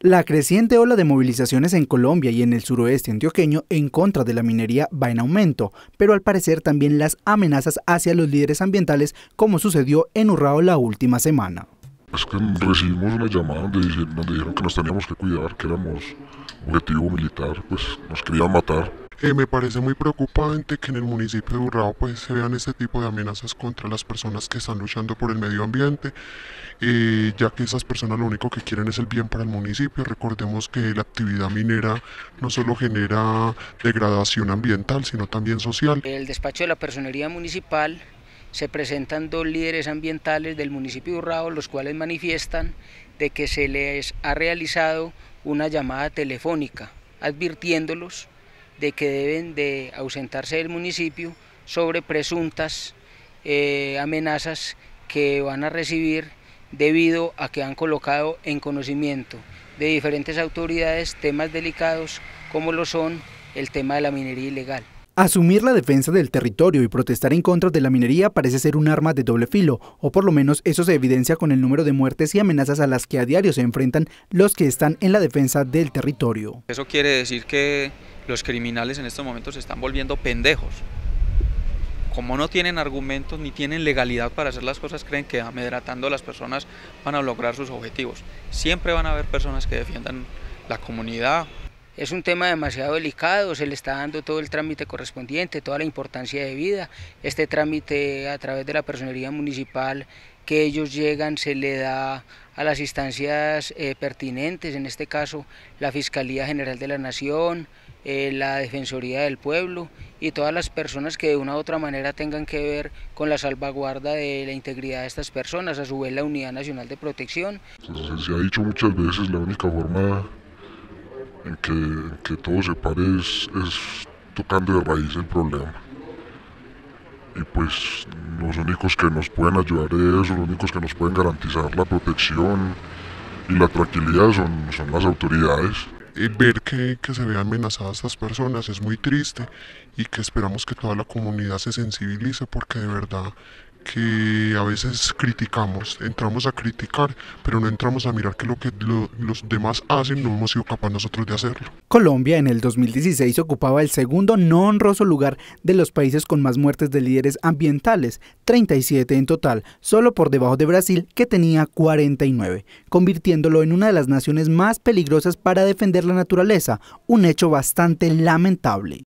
La creciente ola de movilizaciones en Colombia y en el suroeste antioqueño en contra de la minería va en aumento, pero al parecer también las amenazas hacia los líderes ambientales, como sucedió en Urrao la última semana. Es que recibimos una llamada donde dijeron que nos teníamos que cuidar, que éramos objetivo militar, pues nos querían matar. Me parece muy preocupante que en el municipio de Urrao pues se vean este tipo de amenazas contra las personas que están luchando por el medio ambiente, ya que esas personas lo único que quieren es el bien para el municipio. Recordemos que la actividad minera no solo genera degradación ambiental, sino también social. El despacho de la personería municipal se presentan dos líderes ambientales del municipio de Urrao, los cuales manifiestan de que se les ha realizado una llamada telefónica advirtiéndolos de que deben de ausentarse del municipio sobre presuntas amenazas que van a recibir debido a que han colocado en conocimiento de diferentes autoridades temas delicados como lo son el tema de la minería ilegal. Asumir la defensa del territorio y protestar en contra de la minería parece ser un arma de doble filo, o por lo menos eso se evidencia con el número de muertes y amenazas a las que a diario se enfrentan los que están en la defensa del territorio. Eso quiere decir que los criminales en estos momentos se están volviendo pendejos. Como no tienen argumentos ni tienen legalidad para hacer las cosas, creen que amedrentando a las personas van a lograr sus objetivos. Siempre van a haber personas que defiendan la comunidad. Es un tema demasiado delicado, se le está dando todo el trámite correspondiente, toda la importancia de vida. Este trámite a través de la personería municipal que ellos llegan se le da a las instancias pertinentes, en este caso la Fiscalía General de la Nación, la Defensoría del Pueblo y todas las personas que de una u otra manera tengan que ver con la salvaguarda de la integridad de estas personas, a su vez la Unidad Nacional de Protección. Se ha dicho muchas veces, la única forma en que todo se pare es tocando de raíz el problema. Y pues los únicos que nos pueden ayudar de eso, los únicos que nos pueden garantizar la protección y la tranquilidad son las autoridades. Ver que se vean amenazadas estas personas es muy triste y que esperamos que toda la comunidad se sensibilice, porque de verdad que a veces criticamos, entramos a criticar, pero no entramos a mirar que lo que los demás hacen no hemos sido capaces nosotros de hacerlo. Colombia en el 2016 ocupaba el segundo no honroso lugar de los países con más muertes de líderes ambientales, 37 en total, solo por debajo de Brasil, que tenía 49, convirtiéndolo en una de las naciones más peligrosas para defender la naturaleza, un hecho bastante lamentable.